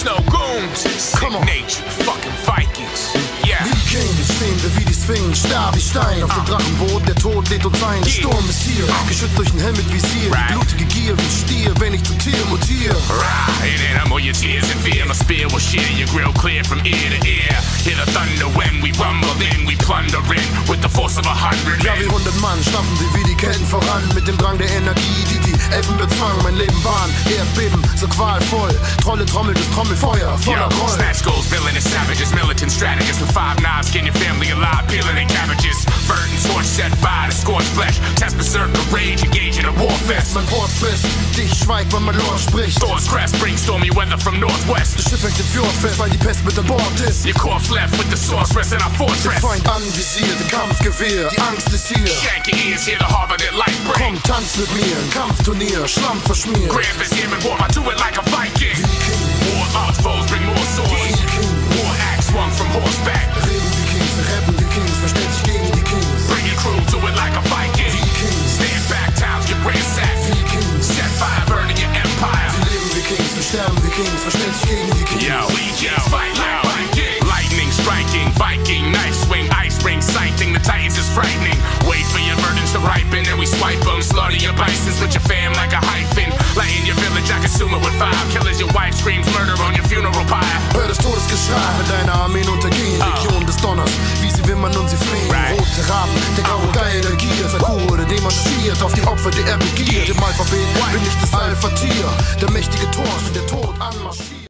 snow goons. Sick nature, fucking Vikings. Yeah. Wie die Kings stehen wir wie die Sphinx, starr wie Stein. Auf dem Drachenboot, der Tod lädt uns ein. Der Sturm ist hier, geschützt durch ein Helm mit Visier. Die blutige Gier wie Stier, wenn ich zum Tier mutiere. And then I'm all your tears and fear. My spear will shear your grill clear from ear to ear. Hear the thunder when we rumble in. We plunder in with the force of 100 Ja, wie 100 Mann stampfen sie wie die Ketten voran. Mit dem Drang der Energie, die Elfen bezwangen. Mein Leben waren Erdbeben, so qualvoll. Trolle trommelt das Trommelfeuer voller Groll. Snatch goals, villainous savages, militant strategists with 5 knives, skin your family alive, peeling their cabbages. Burden torch set fire to scorch flesh. Test berserker rage, engage in a war fest. Mein Wort fest, dich schweigt, wenn mein Lord spricht. Thor's crest brings stormy weather from northwest. Das Schiff hängt im Fjord fest, weil die Pest mit an Bord ist. Your corpse left with the sorceress in our fortress. Feind anvisiert, Kampfgewehr, die Angst ist hier. Shank your ears, hear the harbor that light brings. Komm, tanz mit mir, ein Kampfturnier, Schlamm verschmiert. Grand Vizier in war, I do it like a Viking. War odds foes bring more swords. War axe swung from horseback. Reden wie Kings, wir rappen wie Kings, verstellt sich gegen die Kings. Bring your crew, do it like a Viking. Stand back, towns get ransacked. Set fire, burning your empire. Wir leben wie Kings, wir sterben wie Kings, verstellt sich gegen die Kings. Yo, fight like Viking. Lightning striking, Viking knife swing, ice ring sighting. The Titans is frightening. Wait for your burdens to ripen, and we swipe them. Slaughter your bisons with your fam like a hyphen. Light in your village, I consume it with fire. Killers, your wife screams murder on your funeral pyre. Hör das Todesgeschrei, wenn deine Armeen untergehen. Legion des Donners, wie sie wimmern und sie fliehen. Rote Raben, der graue Geil der Gier. Sakura, demonstriert auf die Opfer, die er begiert. Im Alphabet bin ich das Alpha-Tier. Der mächtige Torch, der Tod anmarschiert.